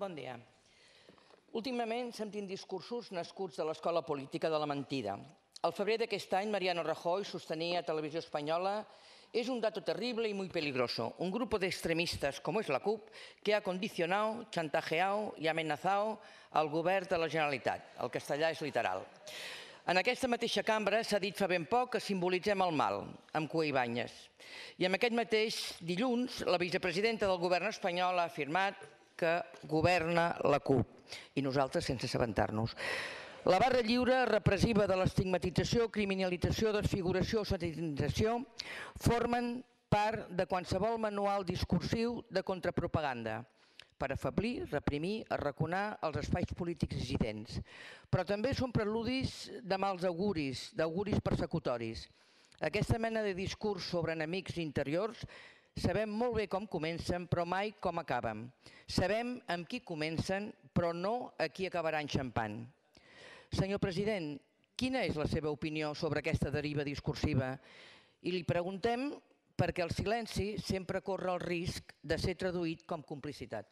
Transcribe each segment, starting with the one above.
Bon dia. Últimament sentim discursos nascuts de l'escola política de la mentida. Al febrer d'aquest any, Mariano Rajoy sostenia a Televisió Espanyola: es un dato terrible y muy peligroso. Un grupo de extremistas, como es la CUP, que ha condicionado, chantajeado y amenazado al govern de la Generalitat. El castellà és literal. En aquesta mateixa cambra s'ha dit fa ben poc que simbolitzem el mal, amb Cuevibáñez. I en aquest mateix dilluns, la vicepresidenta del govern espanyol ha afirmat que governa la CUP, i nosaltres sense assabentar-nos. La barra lliure repressiva de l'estigmatització, criminalització, desfiguració o satanització formen part de qualsevol manual discursiu de contrapropaganda per afeblir, reprimir, arraconar els espais polítics dissidents. Però també són preludis de mals auguris, d'auguris persecutoris. Aquesta mena de discurs sobre enemics interiors sabem molt bé com comencen, però mai com acaben. Sabem amb qui comencen, però no a qui acabarà enxampant. Senyor president, quina és la seva opinió sobre aquesta deriva discursiva? I li preguntem perquè el silenci sempre corre el risc de ser traduït com complicitat.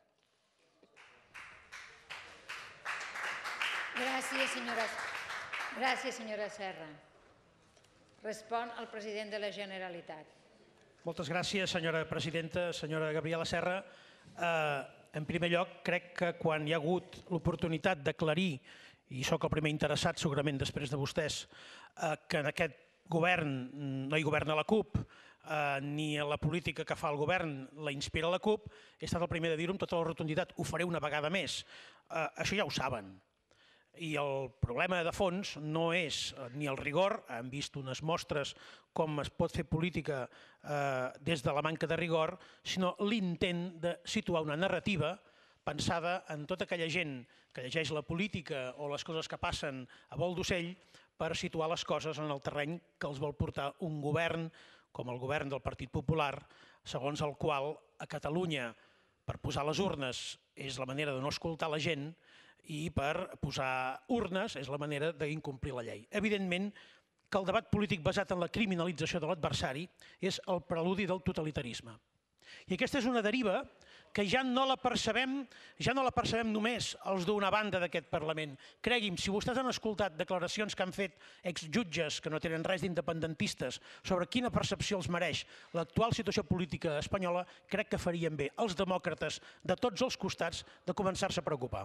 Gràcies, senyora Serra. Respon el president de la Generalitat. Moltes gràcies, senyora presidenta. Senyora Gabriela Serra, en primer lloc, crec que quan hi ha hagut l'oportunitat d'aclarir, i sóc el primer interessat, segurament després de vostès, que en aquest govern no hi governa la CUP, ni la política que fa el govern la inspira la CUP, he estat el primer de dir-ho amb tota la rotunditat. Ho faré una vegada més. Això ja ho saben. I el problema de fons no és ni el rigor, hem vist unes mostres com es pot fer política des de la manca de rigor, sinó l'intent de situar una narrativa pensada en tota aquella gent que llegeix la política o les coses que passen a vol d'ocell per situar les coses en el terreny que els vol portar un govern com el govern del Partit Popular, segons el qual a Catalunya per posar les urnes és la manera de no escoltar la gent i per posar urnes és la manera d'incomplir la llei. Evidentment que el debat polític basat en la criminalització de l'adversari és el preludi del totalitarisme. I aquesta és una deriva que ja no la percebem només els d'una banda d'aquest Parlament. Cregui'm, si vostès han escoltat declaracions que han fet exjutges que no tenen res d'independentistes sobre quina percepció els mereix l'actual situació política espanyola, crec que farien bé els demòcrates de tots els costats de començar-se a preocupar.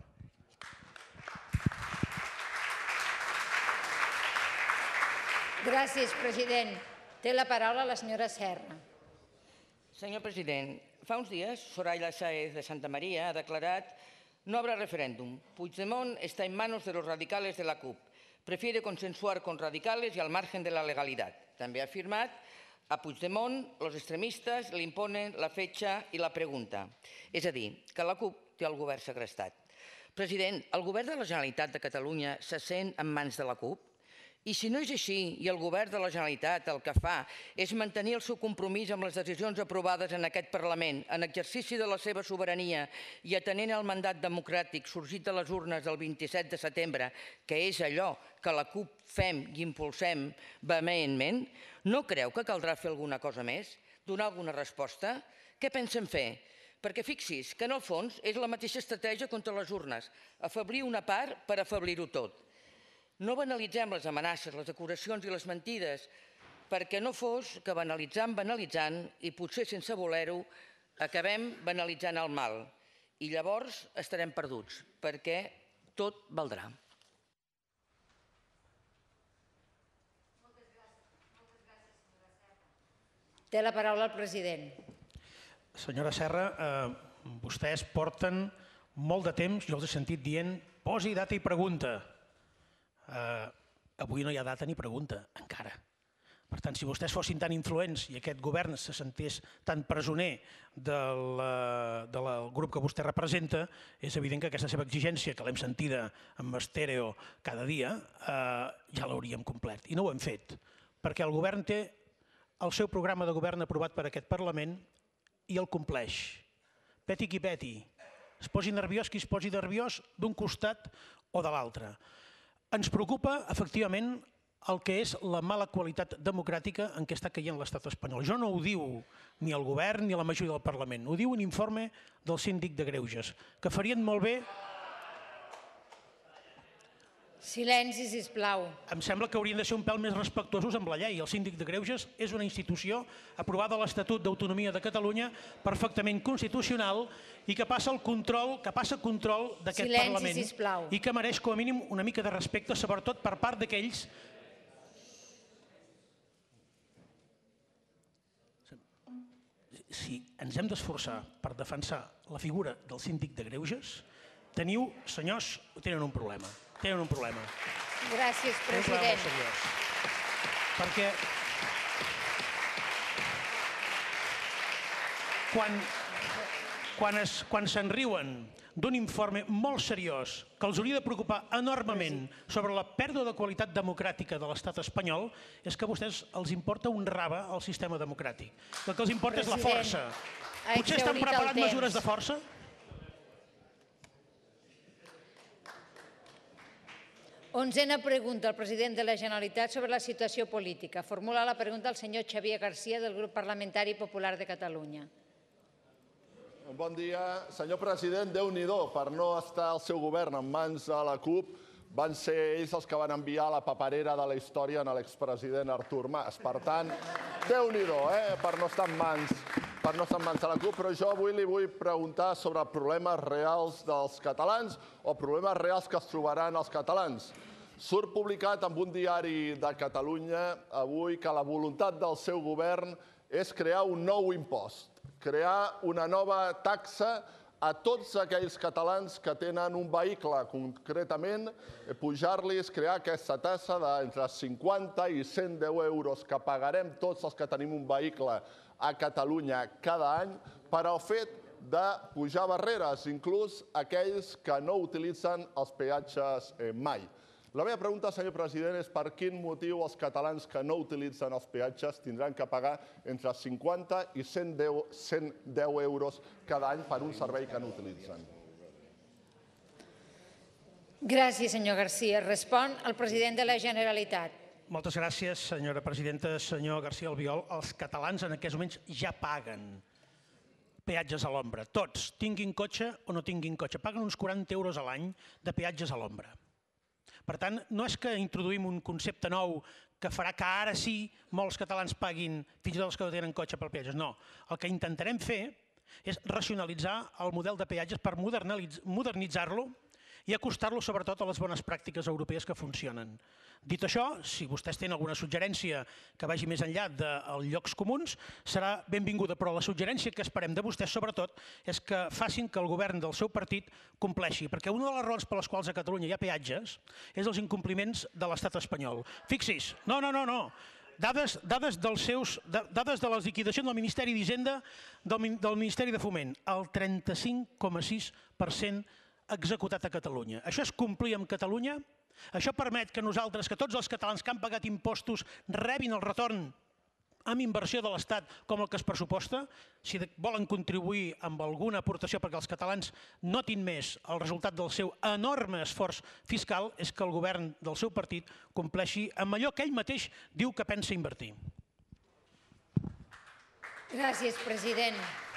Gràcies, president. Té la paraula la senyora Serra. Senyor president, fa uns dies Soraya Sáez de Santamaría ha declarat: no habrá referéndum. Puigdemont está en manos de los radicales de la CUP. Prefiere consensuar con radicales y al margen de la legalidad. També ha afirmat: a Puigdemont los extremistas le imponen la fecha y la pregunta. És a dir, que la CUP té el govern segrestat. President, el govern de la Generalitat de Catalunya se sent en mans de la CUP? I si no és així i el govern de la Generalitat el que fa és mantenir el seu compromís amb les decisions aprovades en aquest Parlament en exercici de la seva sobirania i atenent al mandat democràtic sorgit de les urnes del 27 de setembre, que és allò que la CUP fem i impulsem vehementment, no creu que caldrà fer alguna cosa més? Donar alguna resposta? Què pensen fer? Perquè fixi's que en el fons és la mateixa estratègia contra les urnes, afeblir una part per afeblir-ho tot. No banalitzem les amenaces, les acusacions i les mentides, perquè no fos que banalitzant i potser sense voler-ho acabem banalitzant el mal. I llavors estarem perduts, perquè tot valdrà. Té la paraula el president. Senyora Serra, vostès porten molt de temps, jo els he sentit dient, posi data i pregunta. Avui no hi ha data ni pregunta, encara. Per tant, si vostès fossin tan influents i aquest govern se sentés tan presoner del grup que vostè representa, és evident que aquesta seva exigència, que l'hem sentida en estèreo cada dia, ja l'hauríem complert. I no ho hem fet, perquè el govern té el seu programa de govern aprovat per aquest Parlament i el compleix. Peti qui peti. Es posi nerviós qui es posi nerviós d'un costat o de l'altre. Ens preocupa, efectivament, el que és la mala qualitat democràtica en què està caient l'estat espanyol. Jo no ho diu ni el govern ni la majoria del Parlament, ho diu un informe del síndic de Greuges, que farien molt bé... Silenci, sisplau. Em sembla que haurien de ser un pèl més respectuosos amb la llei. El síndic de Greuges és una institució aprovada a l'Estatut d'Autonomia de Catalunya, perfectament constitucional, i que passa control d'aquest Parlament. Silenci, sisplau. I que mereix com a mínim una mica de respecte, sobretot per part d'aquells... Si ens hem d'esforçar per defensar la figura del síndic de Greuges, teniu, senyors, tenen un problema. Tenen un problema. Gràcies, Un problema molt president. seriós. Perquè quan se'n riuen d'un informe molt seriós que els hauria de preocupar enormement sobre la pèrdua de qualitat democràtica de l'estat espanyol, és que a vostès els importa un rave el sistema democràtic. El que els importa és la força. Potser estan preparant mesures de força? Onzena pregunta al president de la Generalitat sobre la situació política. Formula la pregunta el senyor Xavier García, del grup parlamentari Popular de Catalunya. Bon dia. Senyor president, Déu-n'hi-do, per no estar el seu govern en mans de la CUP, van ser ells els que van enviar la paperera de la història a l'expresident Artur Mas. Per tant, Déu-n'hi-do, per no estar en mans de la CUP, però jo avui li vull preguntar sobre problemes reals dels catalans o problemes reals que es trobaran els catalans. Surt publicat en un diari de Catalunya avui que la voluntat del seu govern és crear un nou impost, crear una nova taxa a tots aquells catalans que tenen un vehicle, concretament pujar-los, crear aquesta taxa d'entre 50 i 110 euros que pagarem tots els que tenim un vehicle a Catalunya cada any per al fet de pujar barreres, inclús aquells que no utilitzen els peatges mai. La meva pregunta, senyor president, és per quin motiu els catalans que no utilitzen els peatges tindran que pagar entre 50 i 110 euros cada any per un servei que no utilitzen. Gràcies, senyor García. Respon el president de la Generalitat. Moltes gràcies, senyora presidenta. Senyor García Albiol, els catalans en aquests moments ja paguen peatges a l'ombra. Tots, tinguin cotxe o no tinguin cotxe. Paguen uns 40 euros a l'any de peatges a l'ombra. Per tant, no és que introduïm un concepte nou que farà que ara sí molts catalans paguin, fins i tot els que no tenen cotxe per peatges. No, el que intentarem fer és racionalitzar el model de peatges per modernitzar-lo i acostar-lo sobretot a les bones pràctiques europees que funcionen. Dit això, si vostès tenen alguna suggerència que vagi més enllà dels llocs comuns, serà benvinguda, però la suggerència que esperem de vostès sobretot és que facin que el govern del seu partit compleixi, perquè una de les raons per les quals a Catalunya hi ha peatges és els incompliments de l'estat espanyol. Fixi's, no. Dades de les liquidacions del Ministeri d'Hisenda, del Ministeri de Foment, el 35,6% executat a Catalunya. Això és complir amb Catalunya? Això permet que nosaltres, que tots els catalans que han pagat impostos rebin el retorn amb inversió de l'Estat com el que es pressuposta? Si volen contribuir amb alguna aportació perquè els catalans notin més el resultat del seu enorme esforç fiscal, és que el govern del seu partit compleixi amb allò que ell mateix diu que pensa invertir. Gràcies, president.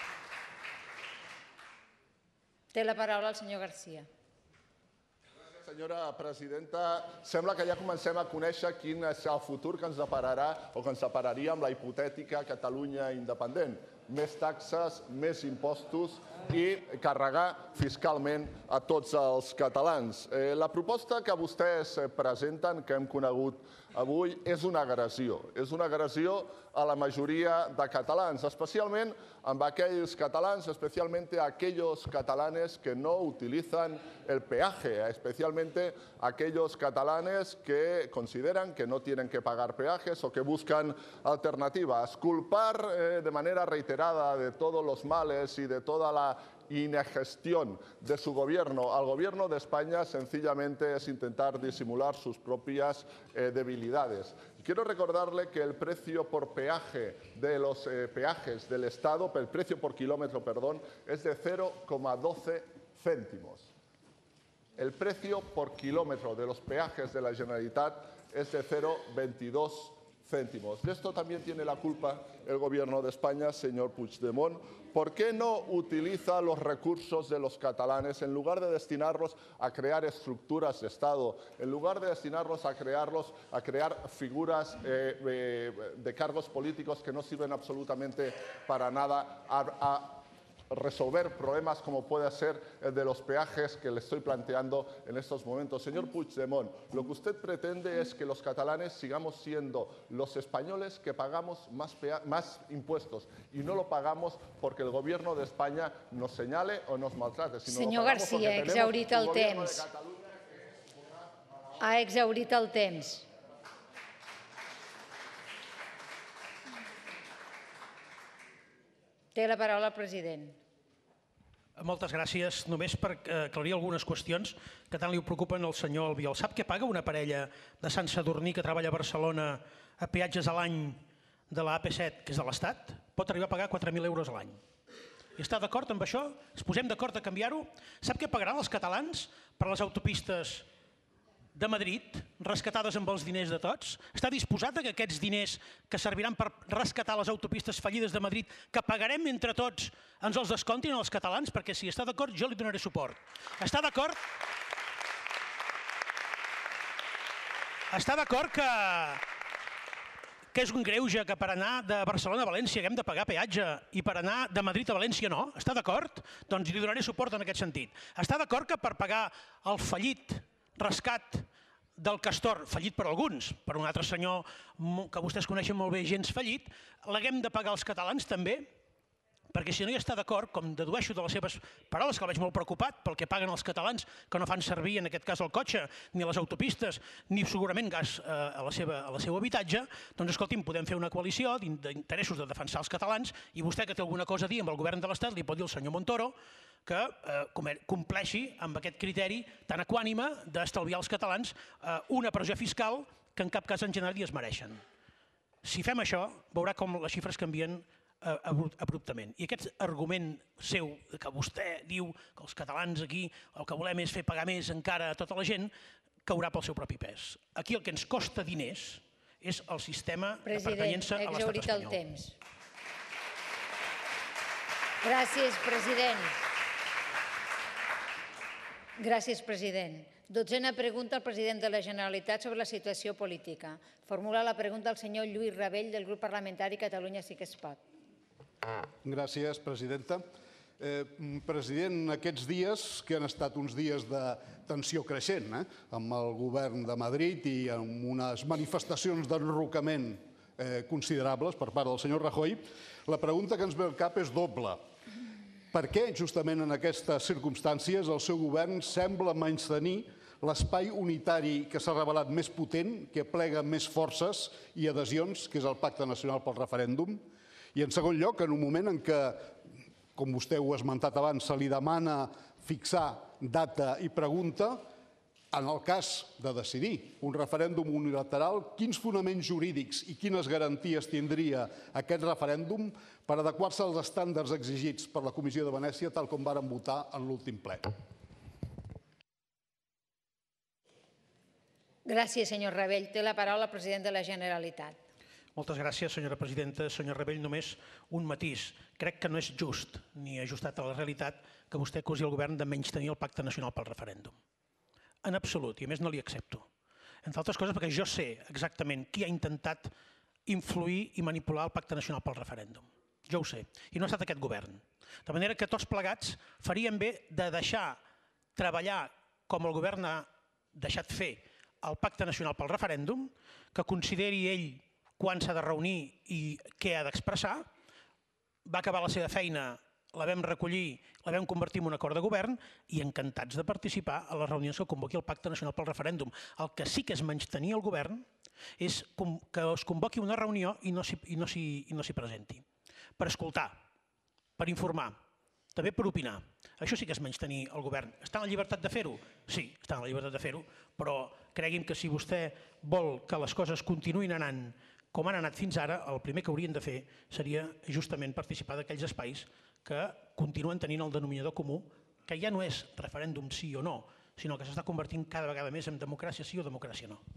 Té la paraula el senyor García. Senyora presidenta, sembla que ja comencem a conèixer quin és el futur que ens depararà o que ens depararia amb la hipotètica Catalunya independent. Més taxes, més impostos i carregar fiscalment a tots els catalans. La proposta que vostès presenten, que hem conegut avui, és una agressió. És una agressió a la majoria de catalans, especialment amb aquellos catalanes, especialmente aquellos catalanes que no utilizan el peaje, especialmente aquellos catalanes que consideran que no tienen que pagar peajes o que buscan alternativas. Culpar de manera reiterada de todos los males y de toda la inegestión de su gobierno al gobierno de España sencillamente es intentar disimular sus propias debilidades. Quiero recordarle que el precio por peaje de los peajes del Estado, el precio por kilómetro, perdón, es de 0,12 céntimos. El precio por kilómetro de los peajes de la Generalitat es de 0,22 céntimos. De esto también tiene la culpa el Gobierno de España, señor Puigdemont. ¿Por qué no utiliza los recursos de los catalanes en lugar de destinarlos a crear estructuras de Estado, en lugar de destinarlos a crear figuras de cargos políticos que no sirven absolutamente para nada, a resolver problemas como puede ser el de los peajes que le estoy planteando en estos momentos? Señor Puigdemont, lo que usted pretende es que los catalanes sigamos siendo los españoles que pagamos más impuestos, y no lo pagamos porque el Gobierno de España nos señale o nos maltrate, sino Senyor García, ha exhaurit el temps. Ha exhaurit el temps. Té la paraula el president. Moltes gràcies. Només per aclarir algunes qüestions que tant li preocupen al senyor Albiol. Sap què paga una parella de Sant Sadurní que treballa a Barcelona a peatges a l'any de la AP7, que és de l'Estat? Pot arribar a pagar 4.000 euros a l'any. I està d'acord amb això? Ens posem d'acord a canviar-ho? Sap què pagaran els catalans per les autopistes de Madrid, rescatades amb els diners de tots? Està disposat que aquests diners que serviran per rescatar les autopistes fallides de Madrid, que pagarem entre tots, ens els descomptin als catalans? Perquè si està d'acord, jo li donaré suport. Està d'acord? Està d'acord que és un greuge que per anar de Barcelona a València haguem de pagar peatge i per anar de Madrid a València no? Està d'acord? Doncs li donaré suport en aquest sentit. Està d'acord que per pagar el fallit rescat del Castor, fallit per alguns, per un altre senyor que vostès coneixen molt bé, gens fallit, l'haguem de pagar els catalans també? Perquè si no hi està d'acord, com dedueixo de les seves paraules, que el veig molt preocupat pel que paguen els catalans, que no fan servir en aquest cas el cotxe, ni les autopistes, ni segurament gas a la seu habitatge, doncs escolti'm, podem fer una coalició d'interessos de defensar els catalans, i vostè que té alguna cosa a dir amb el govern de l'Estat li pot dir al senyor Montoro que compleixi amb aquest criteri tan equànime d'estalviar als catalans una pressió fiscal que en cap cas en general es mereixen. Si fem això, veurà com les xifres canvien abruptament. I aquest argument seu, que vostè diu que els catalans aquí el que volem és fer pagar més encara a tota la gent, caurà pel seu propi pes. Aquí el que ens costa diners és el sistema de pertanyença a l'estat espanyol. President, ha exhaurit el temps. Gràcies, president. Gràcies, president. 12a pregunta al president de la Generalitat sobre la situació política. Formula la pregunta el senyor Lluís Rabell, del grup parlamentari Catalunya Sí que es pot. Gràcies, presidenta. President, aquests dies, que han estat uns dies de tensió creixent amb el govern de Madrid i amb unes manifestacions d'enrocament considerables per part del senyor Rajoy, la pregunta que ens ve al cap és doble. Per què, justament en aquestes circumstàncies, el seu govern sembla menystenir l'espai unitari que s'ha revelat més potent, que plega més forces i adhesions, que és el Pacte Nacional pel Referèndum? I en segon lloc, en un moment en què, com vostè ho ha esmentat abans, se li demana fixar data i pregunta, en el cas de decidir un referèndum unilateral, quins fonaments jurídics i quines garanties tindria aquest referèndum per adequar-se als estàndards exigits per la Comissió de Venècia, tal com varen votar en l'últim ple? Gràcies, senyor Rabell. Té la paraula el president de la Generalitat. Moltes gràcies, senyora presidenta. Senyor Rabell, només un matís. Crec que no és just ni ajustat a la realitat que vostè acusi el govern de menystenir el Pacte Nacional pel Referèndum. En absolut, i a més no li accepto. Entre altres coses perquè jo sé exactament qui ha intentat influir i manipular el Pacte Nacional pel Referèndum. Jo ho sé, i no ha estat aquest govern. De manera que tots plegats faríem bé de deixar treballar com el govern ha deixat fer el Pacte Nacional pel Referèndum, que consideri ell quan s'ha de reunir i què ha d'expressar. Va acabar la seva feina, la vam recollir, la vam convertir en un acord de govern i encantats de participar a les reunions que convoqui el Pacte Nacional pel Referèndum. El que sí que és menystenir el govern és que es convoqui una reunió i no s'hi presenti. Per escoltar, per informar, també per opinar. Això sí que és menystenir el govern. Està en la llibertat de fer-ho? Sí, està en la llibertat de fer-ho, però cregui'm que si vostè vol que les coses continuïn anant com han anat fins ara, el primer que haurien de fer seria justament participar d'aquells espais que continuen tenint el denominador comú, que ja no és referèndum sí o no, sinó que s'està convertint cada vegada més en democràcia sí o democràcia no.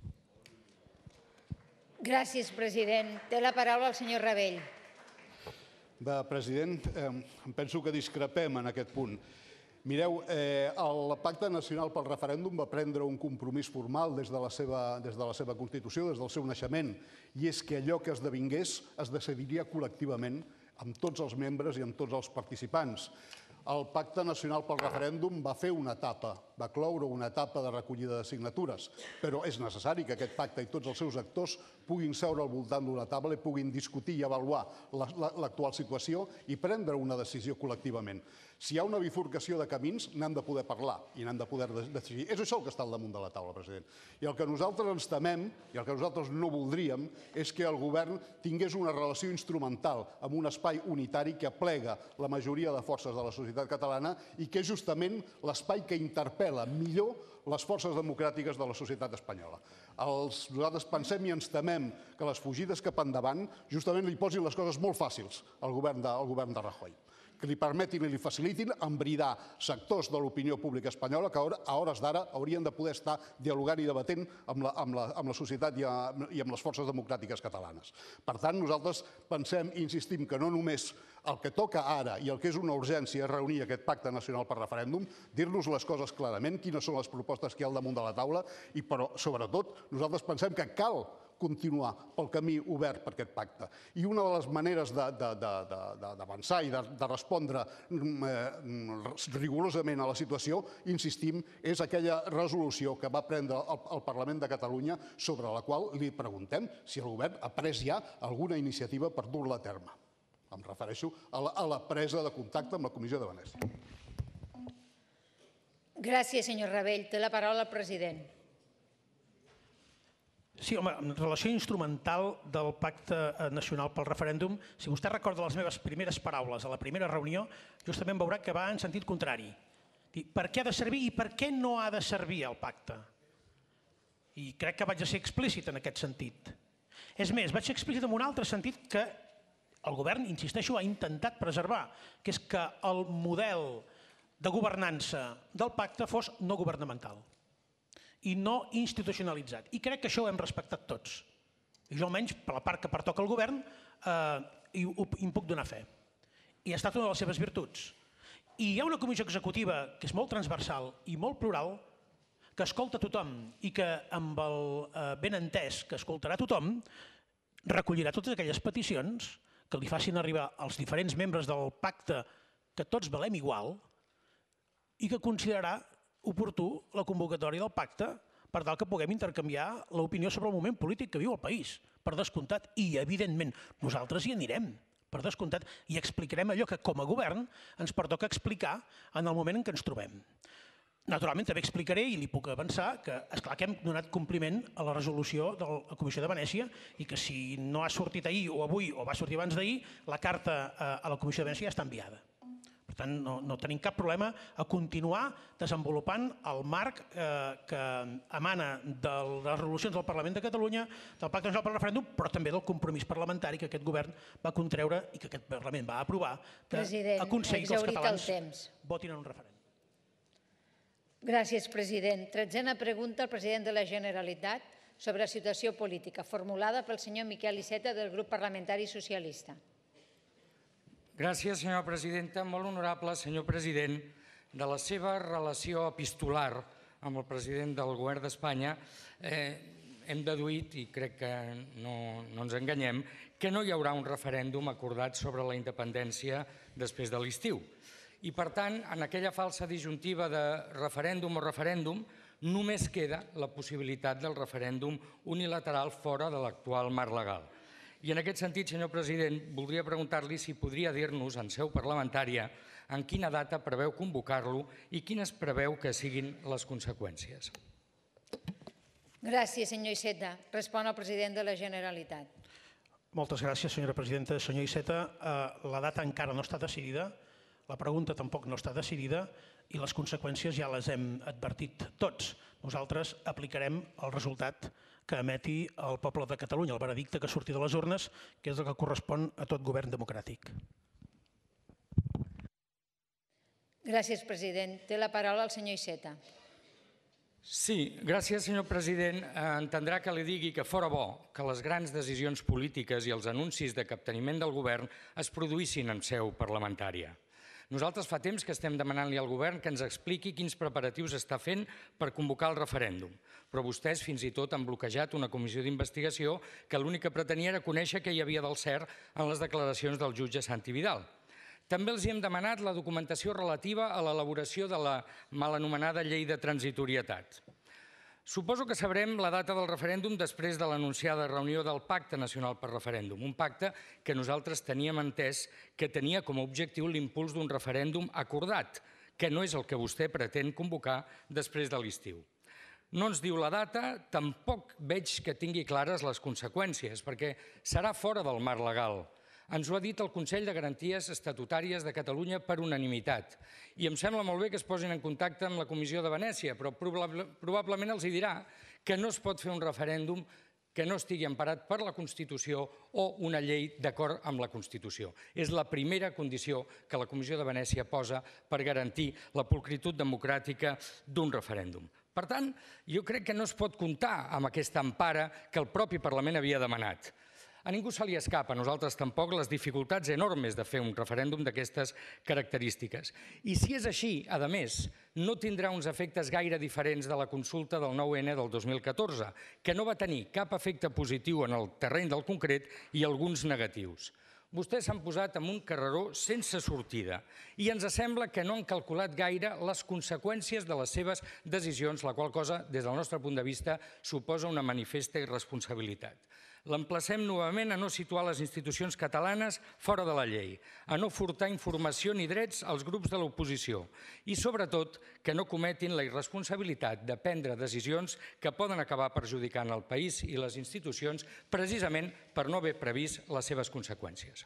Gràcies, president. Té la paraula el senyor Rabell. President, em penso que discrepem en aquest punt. Mireu, el Pacte Nacional pel Referèndum va prendre un compromís formal des de la seva Constitució, des del seu naixement, i és que allò que esdevingués es decidiria col·lectivament amb tots els membres i amb tots els participants. El Pacte Nacional pel Referèndum va fer una etapa, va cloure una etapa de recollida de signatures, però és necessari que aquest pacte i tots els seus actors puguin seure al voltant d'una taula i puguin discutir i avaluar l'actual situació i prendre una decisió col·lectivament. Si hi ha una bifurcació de camins, n'hem de poder parlar i n'hem de poder decidir. És això el que està al damunt de la taula, president. I el que nosaltres ens temem, i el que nosaltres no voldríem, és que el govern tingués una relació instrumental amb un espai unitari que aplega la majoria de forces de la societat catalana i que és justament l'espai que interpel·la millor les forces democràtiques de la societat espanyola. Nosaltres pensem i ens temem que les fugides cap endavant justament li posin les coses molt fàcils al govern de Rajoy, que li permetin i li facilitin embridar sectors de l'opinió pública espanyola que a hores d'ara haurien de poder estar dialogant i debatent amb la societat i amb les forces democràtiques catalanes. Per tant, nosaltres pensem i insistim que no només el que toca ara i el que és una urgència és reunir aquest Pacte Nacional per Referèndum, dir-nos les coses clarament, quines són les propostes que hi ha al damunt de la taula, però sobretot nosaltres pensem que cal continuar pel camí obert per aquest pacte. I una de les maneres d'avançar i de respondre rigorosament a la situació, insistim, és aquella resolució que va prendre el Parlament de Catalunya sobre la qual li preguntem si el govern ha pres ja alguna iniciativa per dur-la a terme. Em refereixo a la presa de contacte amb la Comissió de Venècia. Gràcies, senyor Rabell. Té la paraula el president. Sí, home, en relació instrumental del Pacte Nacional pel Referèndum, si vostè recorda les meves primeres paraules a la primera reunió, justament veurà que va en sentit contrari. Per què ha de servir i per què no ha de servir el pacte? I crec que vaig ser explícit en aquest sentit. És més, vaig ser explícit en un altre sentit que el govern, insisteixo, ha intentat preservar, que és que el model de governança del pacte fos no governamental i no institucionalitzat. I crec que això ho hem respectat tots. I jo almenys, per la part que pertoca al govern, hi puc donar fe. I ha estat una de les seves virtuts. I hi ha una comissió executiva que és molt transversal i molt plural, que escolta tothom i que amb el benentès que escoltarà tothom recollirà totes aquelles peticions que li facin arribar als diferents membres del pacte que tots valem igual i que considerarà oportú la convocatòria del pacte per tal que puguem intercanviar l'opinió sobre el moment polític que viu el país, per descomptat. I, evidentment, nosaltres hi anirem, per descomptat, i explicarem allò que, com a govern, ens pertoca explicar en el moment en què ens trobem. Naturalment, també explicaré, i li puc avançar, que esclar que hem donat compliment a la resolució de la Comissió de Venècia i que si no ha sortit ahir o avui o va sortir abans d'ahir, la carta a la Comissió de Venècia ja està enviada. Per tant, no tenim cap problema a continuar desenvolupant el marc que emana de les resolucions del Parlament de Catalunya, del Pacte Nacional pel Referèndum, però també del compromís parlamentari que aquest govern va contreure i que aquest Parlament va aprovar d'aconseguir que els catalans votin en un referèndum. Gràcies, president. 13a pregunta al president de la Generalitat sobre la situació política, formulada pel senyor Miquel Iceta del grup parlamentari socialista. Gràcies, senyora presidenta. Molt honorable senyor president, de la seva relació epistolar amb el president del govern d'Espanya hem deduït, i crec que no ens enganyem, que no hi haurà un referèndum acordat sobre la independència després de l'estiu. I, per tant, en aquella falsa disjuntiva de referèndum o referèndum, només queda la possibilitat del referèndum unilateral fora de l'actual marc legal. I en aquest sentit, senyor president, voldria preguntar-li si podria dir-nos en seu parlamentària en quina data preveu convocar-lo i quines preveu que siguin les conseqüències. Gràcies, senyor Iceta. Respon el president de la Generalitat. Moltes gràcies, senyora presidenta. Senyor Iceta, la data encara no està decidida. La pregunta tampoc no està decidida i les conseqüències ja les hem advertit tots. Nosaltres aplicarem el resultat que emeti el poble de Catalunya, el veredicte que surti de les urnes, que és el que correspon a tot govern democràtic. Gràcies, president. Té la paraula el senyor Iceta. Sí, gràcies, senyor president. Entendrà que li digui que fora bo que les grans decisions polítiques i els anuncis de capteniment del govern es produïssin en seu parlamentària. Nosaltres fa temps que estem demanant-li al govern que ens expliqui quins preparatius està fent per convocar el referèndum, però vostès fins i tot han bloquejat una comissió d'investigació que l'únic que pretenia era conèixer què hi havia del cert en les declaracions del jutge Santi Vidal. També els hem demanat la documentació relativa a l'elaboració de la mal anomenada llei de transitorietat. Suposo que sabrem la data del referèndum després de l'anunciada reunió del Pacte Nacional per Referèndum, un pacte que nosaltres teníem entès que tenia com a objectiu l'impuls d'un referèndum acordat, que no és el que vostè pretén convocar després de l'estiu. No ens diu la data, tampoc veig que tingui clares les conseqüències, perquè serà fora del marc legal. Ens ho ha dit el Consell de Garanties Estatutàries de Catalunya per unanimitat. I em sembla molt bé que es posin en contacte amb la Comissió de Venècia, però probablement els dirà que no es pot fer un referèndum que no estigui emparat per la Constitució o una llei d'acord amb la Constitució. És la primera condició que la Comissió de Venècia posa per garantir la pulcritud democràtica d'un referèndum. Per tant, jo crec que no es pot comptar amb aquesta empara que el propi Parlament havia demanat. A ningú se li escapa, a nosaltres tampoc, les dificultats enormes de fer un referèndum d'aquestes característiques. I si és així, a més, no tindrà uns efectes gaire diferents de la consulta del 9N del 2014, que no va tenir cap efecte positiu en el terreny del concret i alguns negatius. Vostès s'han posat en un carreró sense sortida i ens sembla que no han calculat gaire les conseqüències de les seves decisions, la qual cosa, des del nostre punt de vista, suposa una manifesta irresponsabilitat. L'emplacem novament a no situar les institucions catalanes fora de la llei, a no furtar informació ni drets als grups de l'oposició i, sobretot, que no cometin la irresponsabilitat de prendre decisions que poden acabar perjudicant el país i les institucions precisament per no haver previst les seves conseqüències.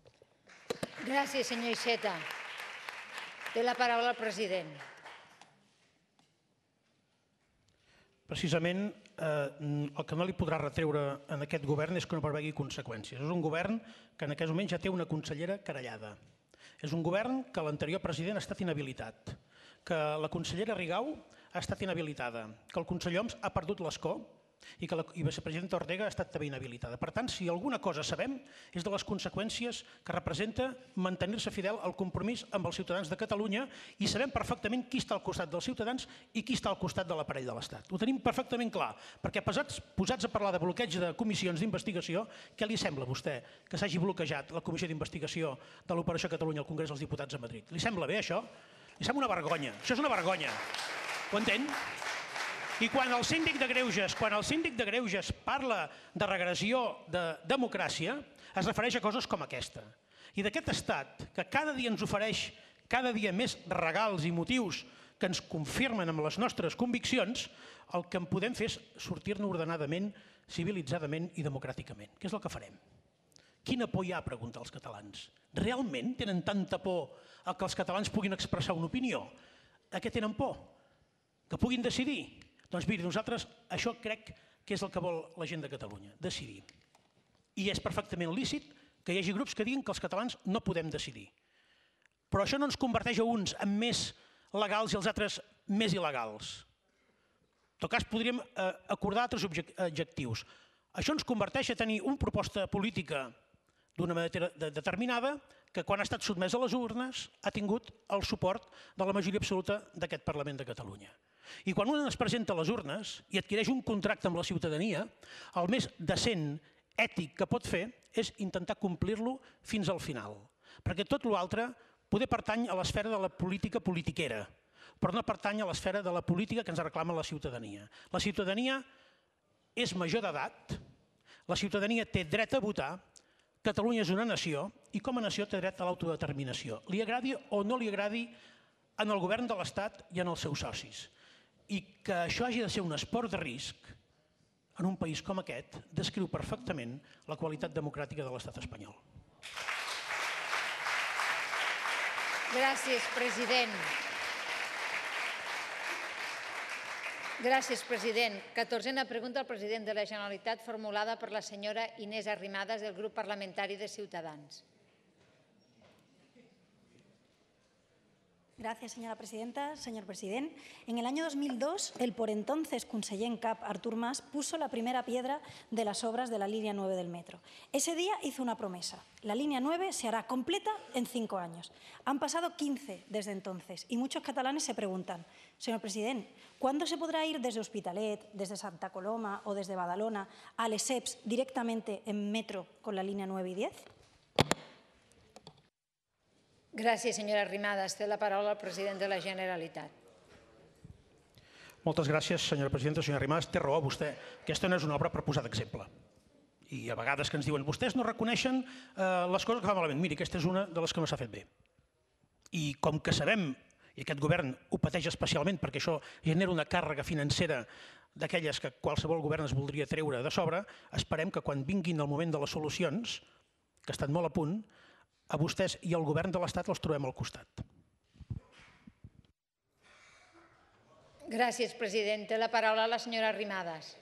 Gràcies, senyor Iceta. Té la paraula el president. Precisament, el que no li podrà retreure en aquest govern és que no prevegui conseqüències. És un govern que en aquest moment ja té una consellera querellada. És un govern que l'anterior president ha estat inhabilitat, que la consellera Rigau ha estat inhabilitada, que el conseller Homs ha perdut l'escó i que la vicepresidenta Ortega ha estat també inhabilitada. Per tant, si alguna cosa sabem és de les conseqüències que representa mantenir-se fidel al compromís amb els ciutadans de Catalunya i sabem perfectament qui està al costat dels ciutadans i qui està al costat de l'aparell de l'Estat. Ho tenim perfectament clar, perquè posats a parlar de bloqueig de comissions d'investigació, què li sembla a vostè que s'hagi bloquejat la comissió d'investigació de l'Operació Catalunya al Congrés dels Diputats a Madrid? Li sembla bé això? Li sembla una vergonya. Això és una vergonya. Ho entén? I quan el síndic de Greuges parla de regressió de democràcia, es refereix a coses com aquesta. I d'aquest estat, que cada dia ens ofereix cada dia més regals i motius que ens confirmen amb les nostres conviccions, el que en podem fer és sortir-ne ordenadament, civilitzadament i democràticament. Què és el que farem? Quina por hi ha, pregunta als catalans? Realment tenen tanta por a que els catalans puguin expressar una opinió? A què tenen por? Que puguin decidir? Doncs miri, nosaltres això crec que és el que vol la gent de Catalunya, decidir. I és perfectament lícit que hi hagi grups que diguin que els catalans no podem decidir. Però això no ens converteix a uns en més legals i els altres més il·legals. En tot cas, podríem acordar altres objectius. Això ens converteix a tenir una proposta política d'una manera determinada que quan ha estat sotmesa a les urnes ha tingut el suport de la majoria absoluta d'aquest Parlament de Catalunya. I quan un es presenta a les urnes i adquireix un contracte amb la ciutadania, el més decent, ètic que pot fer és intentar complir-lo fins al final. Perquè tot l'altre poder pertany a l'esfera de la política politiquera, però no pertany a l'esfera de la política que ens reclama la ciutadania. La ciutadania és major d'edat, la ciutadania té dret a votar, Catalunya és una nació i com a nació té dret a l'autodeterminació. Li agradi o no li agradi en el govern de l'Estat i en els seus socis. I que això hagi de ser un esport de risc en un país com aquest descriu perfectament la qualitat democràtica de l'Estat espanyol. Gràcies, president. Gràcies, president. 14a pregunta al president de la Generalitat formulada per la senyora Inés Arrimadas del grup parlamentari de Ciutadans. Gracias, señora presidenta. Señor presidente, en el año 2002, el por entonces conseller en cap, Artur Mas, puso la primera piedra de las obras de la línea 9 del metro. Ese día hizo una promesa. La línea 9 se hará completa en 5 años. Han pasado 15 desde entonces y muchos catalanes se preguntan, señor presidente, ¿cuándo se podrá ir desde Hospitalet, desde Santa Coloma o desde Badalona a Lesseps directamente en metro con la línea 9 y 10? Gràcies, senyora Arrimadas. Té la paraula el president de la Generalitat. Moltes gràcies, senyora presidenta. Senyora Arrimadas, té raó vostè. Aquesta no és una obra per posar d'exemple. I a vegades que ens diuen vostès no reconeixen les coses que fan malament. Miri, aquesta és una de les que no s'ha fet bé. I com que sabem, i aquest govern ho pateix especialment perquè això genera una càrrega financera d'aquelles que qualsevol govern es voldria treure de sobre, esperem que quan vinguin el moment de les solucions, que estan molt a punt, a vostès i al govern de l'Estat els trobem al costat. Gràcies, president. Té la paraula la senyora Arrimadas.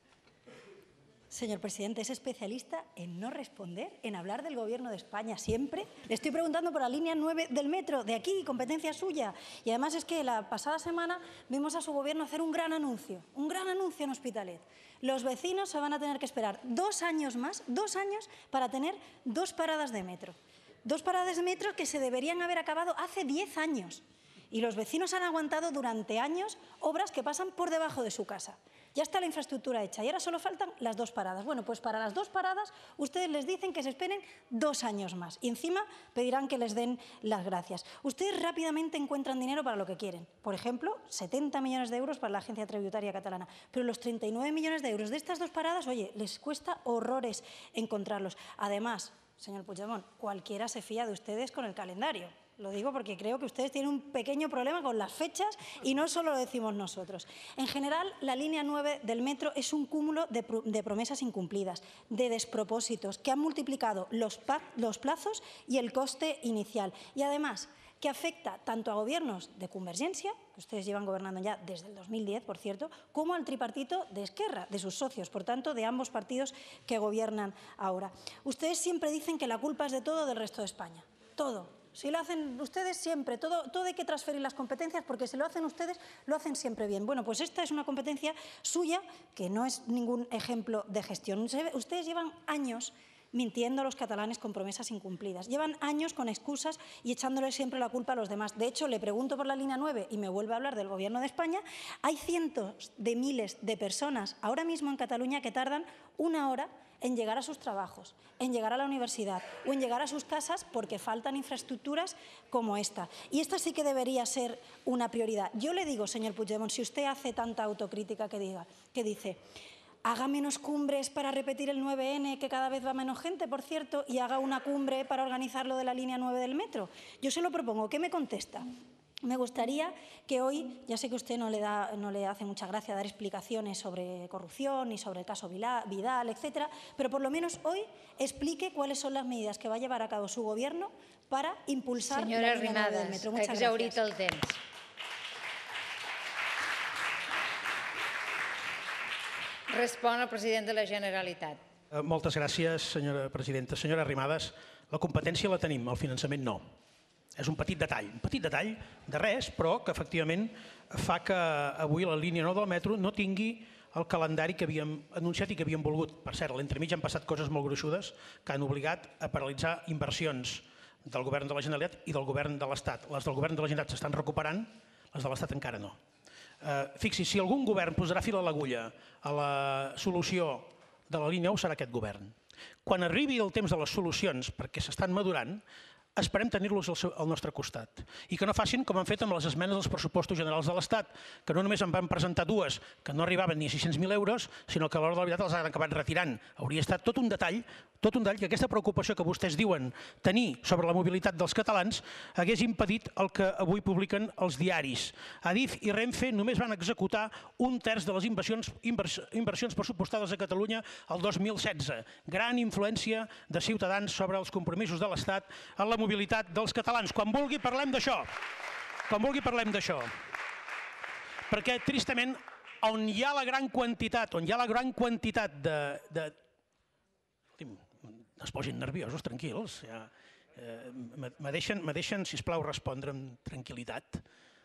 Señor presidente, es especialista en no responder, en hablar del Gobierno de España siempre. Le estoy preguntando por la línea 9 del metro, de aquí, competencia suya. Y además es que la pasada semana vimos a su Gobierno hacer un gran anuncio en Hospitalet. Los vecinos se van a tener que esperar 2 años más, 2 años, para tener 2 paradas de metro. 2 paradas de metro que se deberían haber acabado hace 10 años. Y los vecinos han aguantado durante años obras que pasan por debajo de su casa. Ya está la infraestructura hecha y ahora solo faltan las 2 paradas. Bueno, pues para las 2 paradas ustedes les dicen que se esperen 2 años más y encima pedirán que les den las gracias. Ustedes rápidamente encuentran dinero para lo que quieren. Por ejemplo, 70 millones de euros para la Agencia Tributaria Catalana. Pero los 39 millones de euros de estas 2 paradas, oye, les cuesta horrores encontrarlos. Además, señor Puigdemont, cualquiera se fía de ustedes con el calendario. Lo digo porque creo que ustedes tienen un pequeño problema con las fechas y no solo lo decimos nosotros. En general, la línea 9 del metro es un cúmulo de promesas incumplidas, de despropósitos que han multiplicado los plazos y el coste inicial. Y además, que afecta tanto a gobiernos de Convergencia, que ustedes llevan gobernando ya desde el 2010, por cierto, como al tripartito de Esquerra, de sus socios, por tanto, de ambos partidos que gobiernan ahora. Ustedes siempre dicen que la culpa es de todo del resto de España. Todo. Si lo hacen ustedes siempre, todo hay que transferir las competencias porque si lo hacen ustedes, lo hacen siempre bien. Bueno, pues esta es una competencia suya que no es ningún ejemplo de gestión. Ustedes llevan años mintiendo a los catalanes con promesas incumplidas. Llevan años con excusas y echándole siempre la culpa a los demás. De hecho, le pregunto por la línea 9 y me vuelve a hablar del Gobierno de España. Hay cientos de miles de personas ahora mismo en Cataluña que tardan 1 hora en llegar a sus trabajos, en llegar a la universidad o en llegar a sus casas porque faltan infraestructuras como esta. Y esta sí que debería ser una prioridad. Yo le digo, señor Puigdemont, si usted hace tanta autocrítica que dice, haga menos cumbres para repetir el 9N, que cada vez va menos gente, por cierto, y haga una cumbre para organizar lo de la línea 9 del metro. Yo se lo propongo. ¿Qué me contesta? Me gustaría que hoy, ya sé que a usted no le hace mucha gracia dar explicaciones sobre corrupción y sobre el caso Vidal, etcétera, pero por lo menos hoy explique cuáles son las medidas que va a llevar a cabo su Gobierno para impulsar la línea 9 del metro. Muchas gràcies. Senyora Arrimadas, exhaurit el temps. Respon el president de la Generalitat. Moltes gràcies, senyora presidenta. Senyora Arrimadas, la competència la tenim, el finançament no. És un petit detall de res, però que efectivament fa que avui la línia 9 del metro no tingui el calendari que havíem anunciat i que havíem volgut. Per cert, a l'entremig han passat coses molt gruixudes que han obligat a paralitzar inversions del Govern de la Generalitat i del Govern de l'Estat. Les del Govern de la Generalitat s'estan recuperant, les de l'Estat encara no. Fixi, si algun govern posarà fil a l'agulla a la solució de la línia 9 serà aquest govern. Quan arribi el temps de les solucions, perquè s'estan madurant, esperem tenir-los al nostre costat i que no facin com han fet amb les esmenes dels pressupostos generals de l'Estat, que no només en van presentar 2 que no arribaven ni a 600.000 euros, sinó que a l'hora de la veritat els han acabat retirant. Hauria estat tot un detall que aquesta preocupació que vostès diuen tenir sobre la mobilitat dels catalans hagués impedit el que avui publiquen els diaris. Adif i Renfe només van executar 1/3 de les inversions pressupostades a Catalunya el 2016. Gran influència de Ciutadans sobre els compromisos de l'Estat en la mobilitat dels catalans. Quan vulgui parlem d'això. Perquè, tristament, on hi ha la gran quantitat de... Es posin nerviosos, tranquils. Me deixen, sisplau, respondre amb tranquil·litat?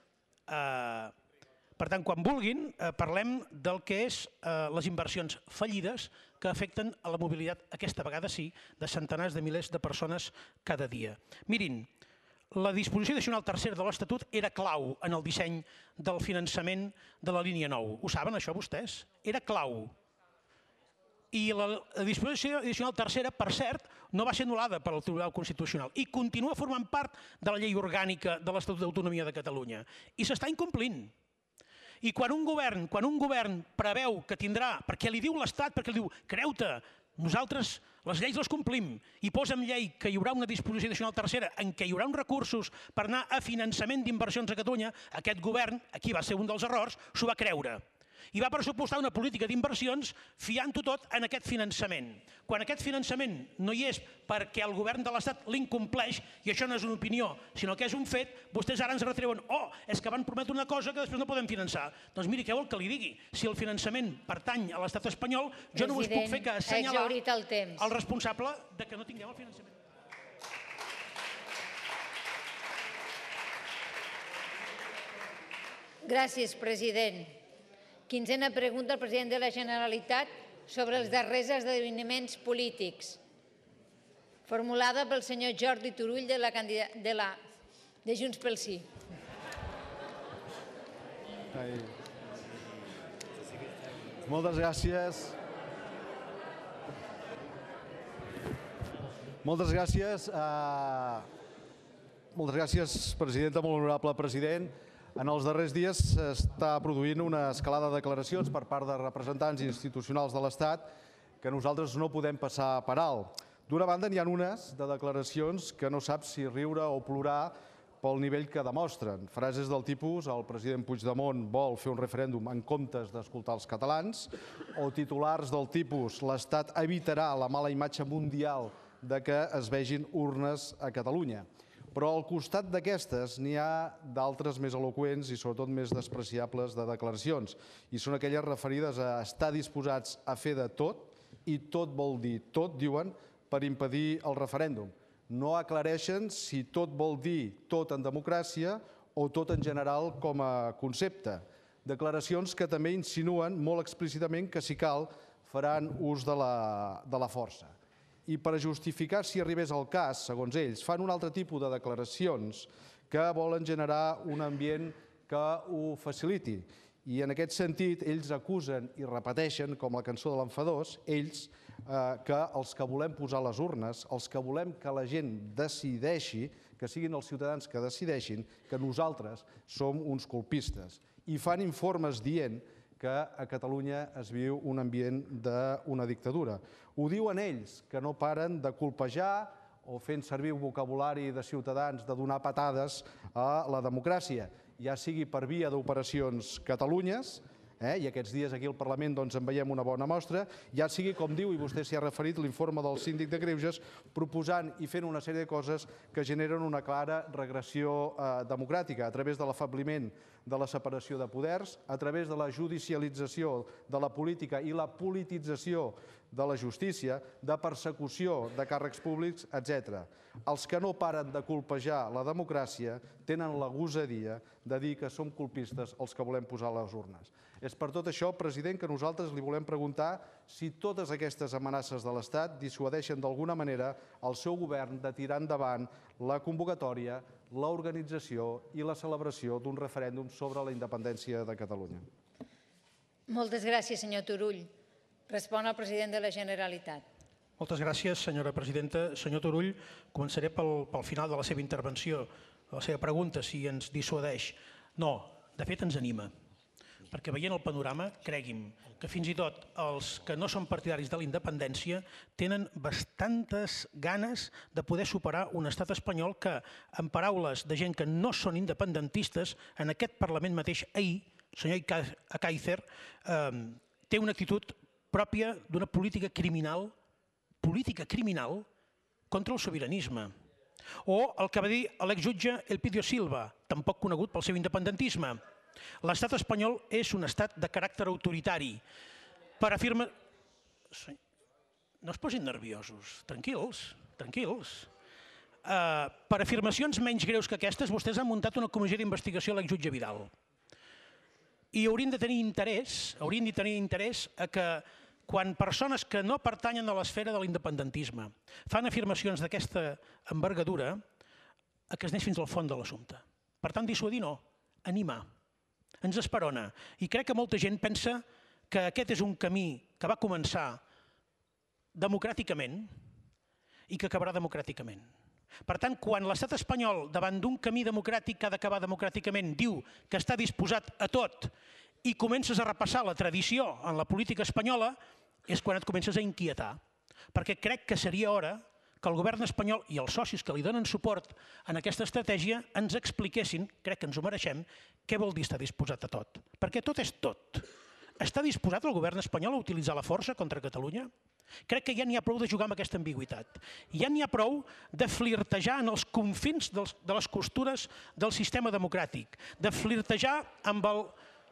Per tant, quan vulguin, parlem del que és les inversions fallides que afecten a la mobilitat, aquesta vegada sí, de centenars de milers de persones cada dia. Mirin, la disposició addicional tercera de l'Estatut era clau en el disseny del finançament de la línia 9. Ho saben, això, vostès? Era clau. I la disposició addicional tercera, per cert, no va ser anul·lada pel Tribunal Constitucional i continua formant part de la llei orgànica de l'Estatut d'Autonomia de Catalunya. I s'està incomplint. I quan un govern preveu que tindrà, perquè li diu l'Estat, perquè li diu, creu-te, nosaltres les lleis les complim i posa en llei que hi haurà una disposició addicional tercera en què hi haurà uns recursos per anar a finançament d'inversions a Catalunya, aquest govern, aquí va ser un dels errors, s'ho va creure. I va pressupostar una política d'inversions fiant-ho tot en aquest finançament. Quan aquest finançament no hi és perquè el govern de l'Estat l'incompleix, i això no és una opinió, sinó que és un fet, vostès ara ens retreuen, és que van prometre una cosa que després no podem finançar. Doncs miri, què vol que li digui? Si el finançament pertany a l'estat espanyol, jo no us puc fer que assenyalar el responsable de que no tinguem el finançament. Gràcies, president. Quinzena pregunta al president de la Generalitat sobre els darrers esdeveniments polítics. Formulada pel senyor Jordi Turull de Junts pel Sí. Moltes gràcies. Moltes gràcies, presidenta, molt honorable president. En els darrers dies s'està produint una escalada de declaracions per part de representants institucionals de l'Estat que nosaltres no podem passar per alt. D'una banda, n'hi ha unes de declaracions que no sap si riure o plorar pel nivell que demostren. Frases del tipus el president Puigdemont vol fer un referèndum en comptes d'escoltar els catalans, o titulars del tipus l'Estat evitarà la mala imatge mundial de que es vegin urnes a Catalunya. Però al costat d'aquestes n'hi ha d'altres més eloqüents i sobretot més despreciables de declaracions, i són aquelles referides a estar disposats a fer de tot, i tot vol dir tot, diuen, per impedir el referèndum. No aclareixen si tot vol dir tot en democràcia o tot en general com a concepte. Declaracions que també insinuen molt explícitament que, si cal, faran ús de la força. I per justificar, si arribés al cas, segons ells, fan un altre tipus de declaracions que volen generar un ambient que ho faciliti. I en aquest sentit, ells acusen i repeteixen, com la cançó de l'Enfadós, ells, que els que volem posar les urnes, els que volem que la gent decideixi, que siguin els ciutadans que decideixin, que nosaltres som uns colpistes. I fan informes dient que a Catalunya es viu un ambient d'una dictadura. Ho diuen ells, que no paren de colpejar o fent servir un vocabulari de ciutadans de donar patades a la democràcia, ja sigui per via d'operacions Catalunyes, i aquests dies aquí al Parlament en veiem una bona mostra, ja sigui, com diu, i vostè s'hi ha referit, l'informe del síndic de Greuges, proposant i fent una sèrie de coses que generen una clara regressió democràtica a través de l'afebliment de la separació de poders, a través de la judicialització de la política i la politització de la justícia, de persecució de càrrecs públics, etc. Els que no paren de colpejar la democràcia tenen la gosadia de dir que som colpistes els que volem posar les urnes. És per tot això, president, que nosaltres li volem preguntar si totes aquestes amenaces de l'Estat dissuadeixen d'alguna manera el seu govern de tirar endavant la convocatòria, l'organització i la celebració d'un referèndum sobre la independència de Catalunya. Moltes gràcies, senyor Turull. Respon el president de la Generalitat. Moltes gràcies, senyora presidenta. Senyor Turull, començaré pel final de la seva intervenció, la seva pregunta, si ens dissuadeix. No, de fet ens anima, perquè veient el panorama, cregui'm, que fins i tot els que no són partidaris de la independència tenen bastantes ganes de poder superar un estat espanyol que, en paraules de gent que no són independentistes, en aquest Parlament mateix ahir, senyor Akaizer, té una actitud pròpia d'una política criminal contra el sobiranisme. O el que va dir l'exjutge Elpidio Silva, tampoc conegut pel seu independentisme. L'estat espanyol és un estat de caràcter autoritari. Per afirmar... No es posin nerviosos, tranquils, tranquils. per afirmacions menys greus que aquestes, vostès han muntat una comissió d'investigació a l'exjutge Vidal. I haurien de tenir interès a que quan persones que no pertanyen a l'esfera de l'independentisme fan afirmacions d'aquesta envergadura, que es anés fins al fons de l'assumpte. Per tant, dissuadir no, animar. Ens esperona. I crec que molta gent pensa que aquest és un camí que va començar democràticament i que acabarà democràticament. Per tant, quan l'estat espanyol, davant d'un camí democràtic que ha d'acabar democràticament, diu que està disposat a tot i comences a repassar la tradició en la política espanyola, és quan et comences a inquietar. Perquè crec que seria hora que el govern espanyol i els socis que li donen suport en aquesta estratègia ens expliquessin, crec que ens ho mereixem, què vol dir estar disposat a tot. Perquè tot és tot. Està disposat el govern espanyol a utilitzar la força contra Catalunya? Crec que ja n'hi ha prou de jugar amb aquesta ambigüitat. Ja n'hi ha prou de flirtejar en els confins de les costures del sistema democràtic, de flirtejar amb el...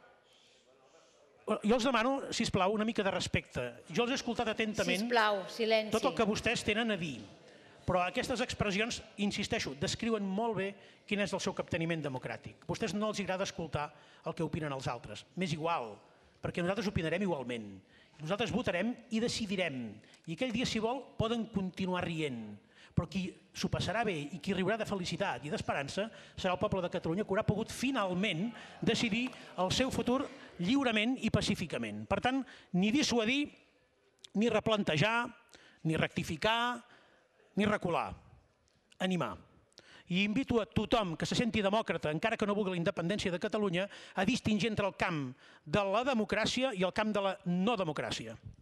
Jo els demano, sisplau, una mica de respecte. Jo els he escoltat atentament tot el que vostès tenen a dir. Però aquestes expressions, insisteixo, descriuen molt bé quin és el seu capteniment democràtic. A vostès no els agrada escoltar el que opinen els altres. M'és igual, perquè nosaltres opinarem igualment. Nosaltres votarem i decidirem. I aquell dia, si vol, poden continuar rient. Però qui s'ho passarà bé i qui riurà de felicitat i d'esperança serà el poble de Catalunya, que haurà pogut finalment decidir el seu futur lliurement i pacíficament. Per tant, ni dissuadir, ni replantejar, ni rectificar, ni recular. Animar. I invito a tothom que se senti demòcrata, encara que no vulgui la independència de Catalunya, a distingir entre el camp de la democràcia i el camp de la no democràcia.